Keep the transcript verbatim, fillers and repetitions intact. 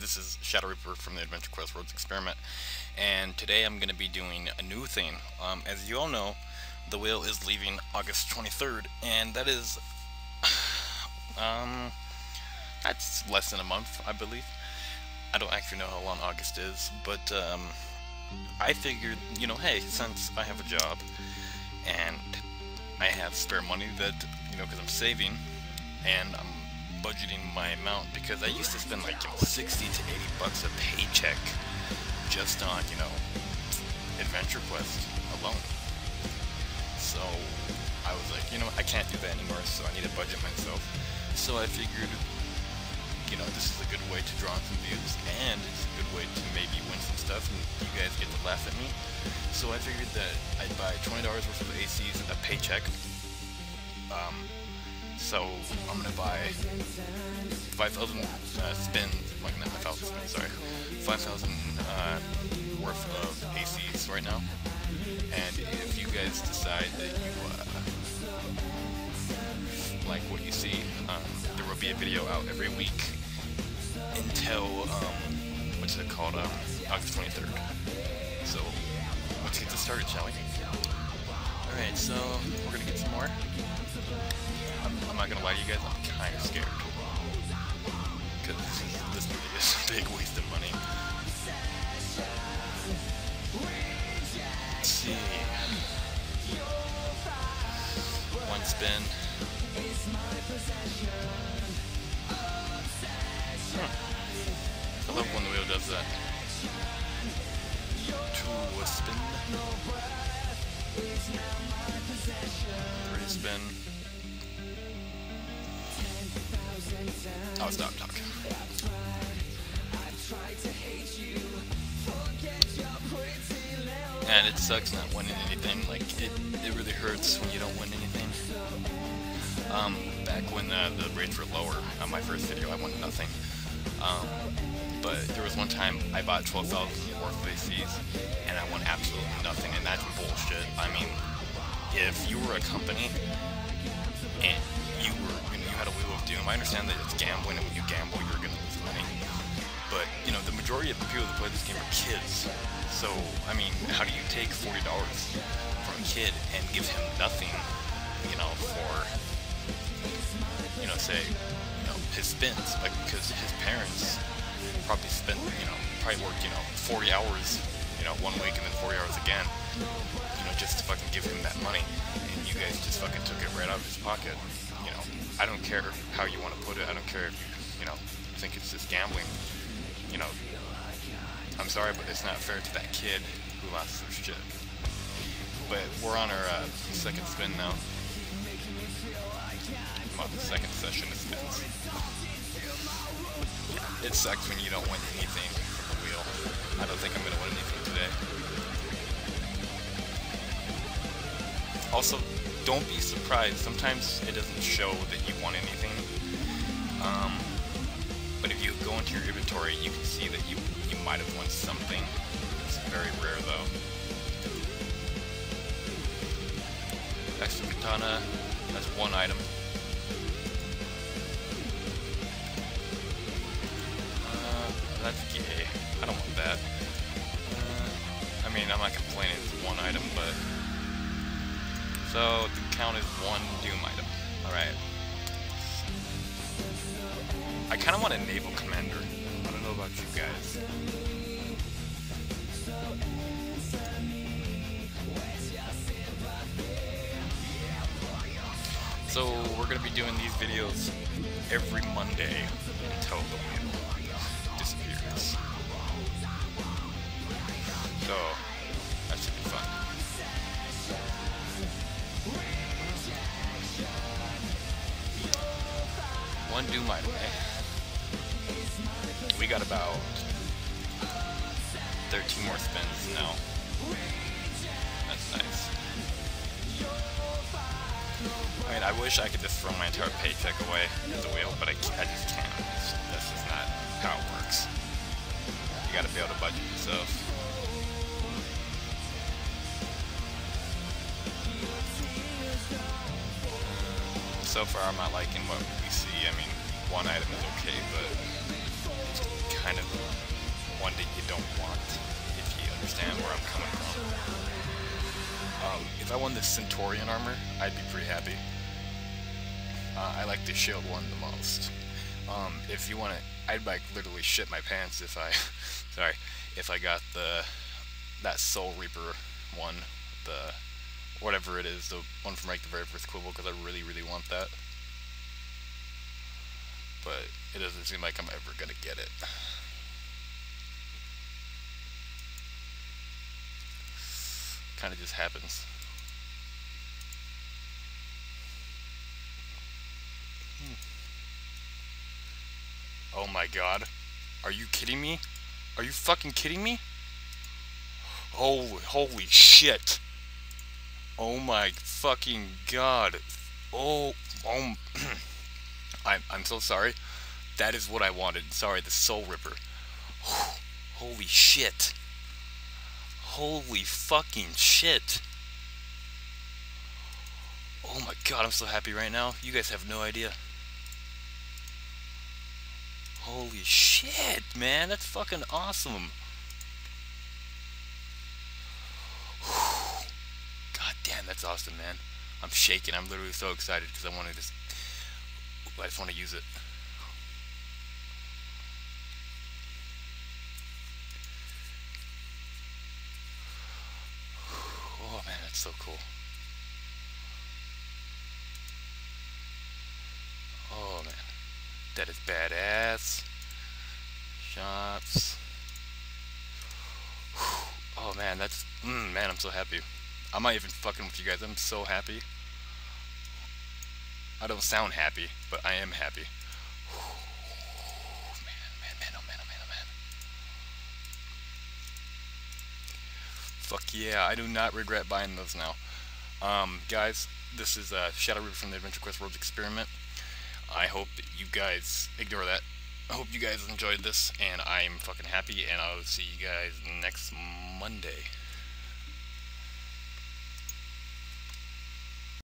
this is Shadow Reaper from the Adventure Quest Worlds Experiment, and today I'm going to be doing a new thing. Um, as you all know, the whale is leaving August twenty-third, and that is, um, that's less than a month, I believe. I don't actually know how long August is, but um, I figured, you know, hey, since I have a job, and I have spare money that, you know, because I'm saving, and I'm budgeting my amount, because I used to spend like, you know, sixty to eighty bucks a paycheck just on, you know, Adventure Quest alone. So I was like, you know, I can't do that anymore, so I need to budget myself. So I figured, you know, this is a good way to draw in some views, and it's a good way to maybe win some stuff, and you guys get to laugh at me. So I figured that I'd buy twenty dollars worth of A Cs a paycheck. Um, so I'm gonna buy five thousand uh, spins, like not five thousand spins, sorry, five thousand uh, worth of A Cs right now. And if you guys decide that you uh, like what you see, um, there will be a video out every week until um, what's it called, um, August twenty-third. So let's get this started, shall we? Alright, so we're gonna get some more. I'm, I'm not gonna lie to you guys, I'm kind of scared. Because this movie is a big waste of money. Let's see. One spin. Huh. I love when the wheel does that. Two a spin. Three spin. I'll stop talking. And it sucks not winning anything. Like, it, it really hurts when you don't win anything. Um, back when uh, the rates were lower, on my first video, I won nothing. Um, but there was one time I bought twelve thousand worth of A Cs, and I won absolutely nothing, and that's bullshit. I mean, if you were a company, and you were, you know, you had a Wheel of Doom, I understand that it's gambling, and when you gamble, you're gonna lose money. But, you know, the majority of the people that play this game are kids. So, I mean, how do you take forty dollars from a kid and give him nothing, you know, for, you know, say, you know, his spins? Like, because his parents probably spent, you know, probably worked, you know, forty hours, you know, one week and then forty hours again, you know, just to fucking give him that money. And you guys just fucking took it right out of his pocket. You know, I don't care how you want to put it. I don't care if you, you know, think it's just gambling. You know, I'm sorry, but it's not fair to that kid who lost their shit. But we're on our uh, second spin now. Well, the second session of spins. It sucks when you don't win anything from the wheel. I don't think I'm going to win anything today. Also, don't be surprised. Sometimes it doesn't show that you won anything. Um, but if you go into your inventory, you can see that you you might have won something. It's very rare, though. Extra katana. That's one item. Uh, that's gay. I don't want that. Uh, I mean, I'm not complaining. It's one item, but so the count is one Doom item. All right. I kind of want a naval commander. I don't know about you guys. So we're going to be doing these videos every Monday until the wheel disappears. So that should be fun. One Doom item, eh? We got about thirteen more spins now. That's nice. I mean, I wish I could just throw my entire paycheck away at the wheel, but I, I just can't. It's, this is not how it works. You gotta be able to budget yourself. So far, I'm not liking what we see. I mean, one item is okay, but it's kind of one that you don't want, if you understand where I'm coming from. Um, if I won the Centaurian armor, I'd be pretty happy. Uh, I like the shield one the most. Um, if you want to, I'd like literally shit my pants if I, sorry, if I got the, that Soul Reaper one, the, whatever it is, the one from like the very first Quibble, because I really, really want that. But it doesn't seem like I'm ever gonna get it. Kind of just happens. Hmm. Oh my god. Are you kidding me? Are you fucking kidding me? Oh, holy shit. Oh my fucking god. Oh, oh. I'm, I'm so sorry. That is what I wanted. Sorry, the Soul Ripper. Holy shit. Holy fucking shit. Oh my god, I'm so happy right now. You guys have no idea. Holy shit, man. That's fucking awesome. God damn, that's awesome, man. I'm shaking. I'm literally so excited because I want to just... I just want to use it. Oh man, that's so cool. Oh man, that is badass. Shots. Oh man, that's mm, man, I'm so happy. I'm not even fucking with you guys. I'm so happy. I don't sound happy, but I am happy. Man, man, man, oh man, oh man, oh man. Fuck yeah, I do not regret buying those now. Um, guys, this is uh, Shadow Reaper from the Adventure Quest Worlds Experiment. I hope that you guys ignore that. I hope you guys enjoyed this, and I'm fucking happy, and I'll see you guys next Monday.